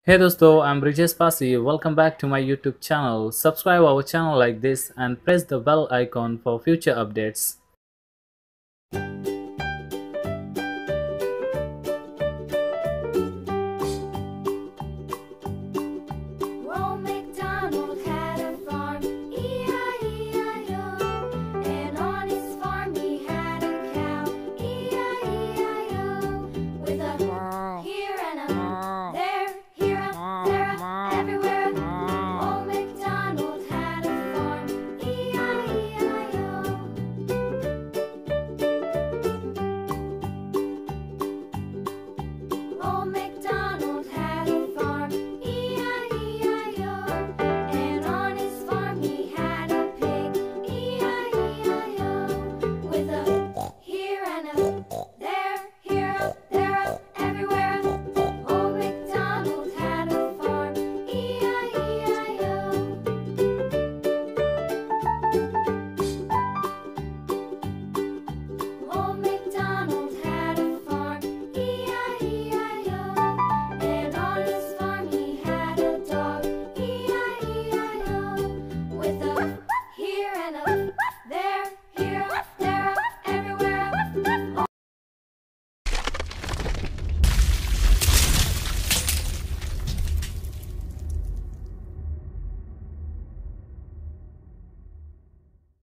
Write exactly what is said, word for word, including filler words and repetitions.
Hey dosto, I'm Brijesh Pasi. Welcome back to my YouTube channel. Subscribe our channel like this and press the bell icon for future updates.